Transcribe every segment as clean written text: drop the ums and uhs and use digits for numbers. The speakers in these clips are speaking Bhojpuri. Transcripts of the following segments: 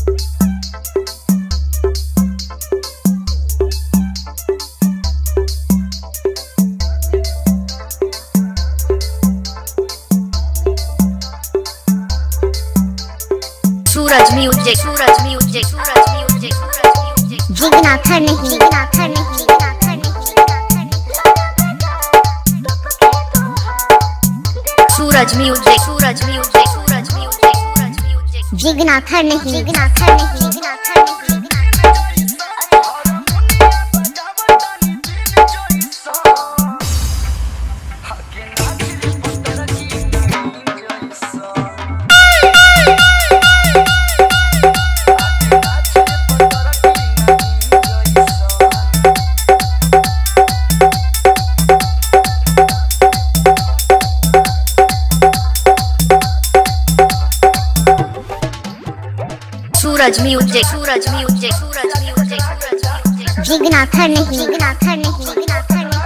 सूरज म्यूजिक, सूरज म्यूजिक, सूरज म्यूजिक, सूरज म्यूजिक। जिगना खर नहीं, जिगना खर नहीं, जिगना खर नहीं। सूरज म्यूजिक, सूरज म्यूजिक, सूरज म्यूजिक, सूरज म्यूजिक। जिगना खर नहीं, जिगना खर नहीं, जिगना खर नहीं। सूरज म्यूजिक, सूरज म्यूजिक, सूरज म्यूजिक, सूरज म्यूजिक। जिगना खर नहीं, जिगना खर नहीं, जिगना खर नहीं।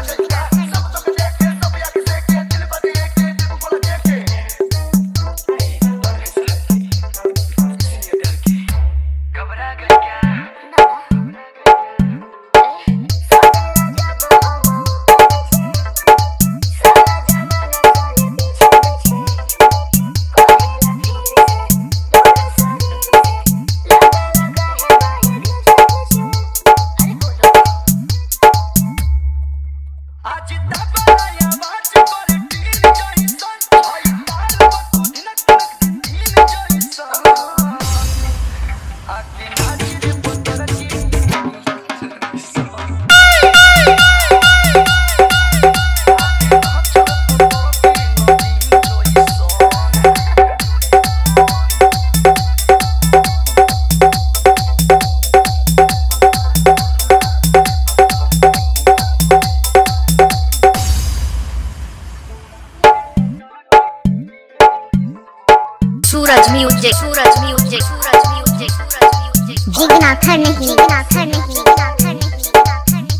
सूरज म्यूजिक, सूरज म्यूजिक, सूरज म्यूजिक, सूरज म्यूजिक। जिगना खर नहीं, जिगना खर नहीं, जिगना खर नहीं, जिगना खर नहीं।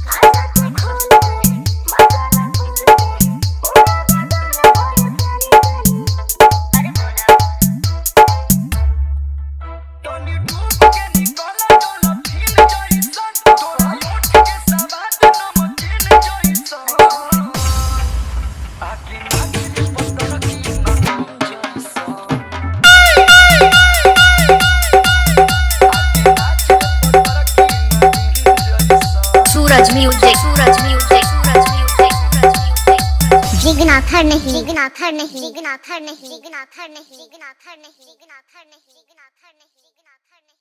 सूरज म्यूजिक, सूरज म्यूजिक, सूरज म्यूजिक, सूरज म्यूजिक। जिगना खर नहीं, जिगना खर नहीं, जिगना खर नहीं, जिगना खर नहीं, जिगना खर नहीं, जिगना खर नहीं, जिगना खर नहीं, जिगना खर नहीं।